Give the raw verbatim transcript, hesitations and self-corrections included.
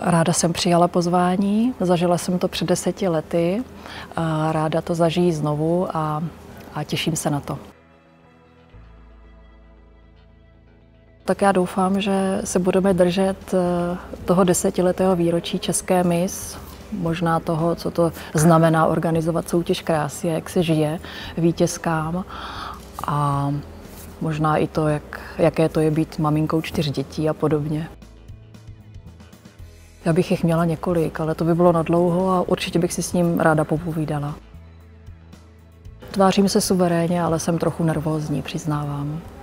Ráda jsem přijala pozvání, zažila jsem to před deseti lety a ráda to zažijí znovu a, a těším se na to. Tak já doufám, že se budeme držet toho desetiletého výročí České Miss, možná toho, co to znamená organizovat soutěž krásy, jak se žije vítězkám a možná i to, jak, jaké to je být maminkou čtyř dětí a podobně. Já bych jich měla několik, ale to by bylo nadlouho a určitě bych si s ním ráda popovídala. Tvářím se suverénně, ale jsem trochu nervózní, přiznávám.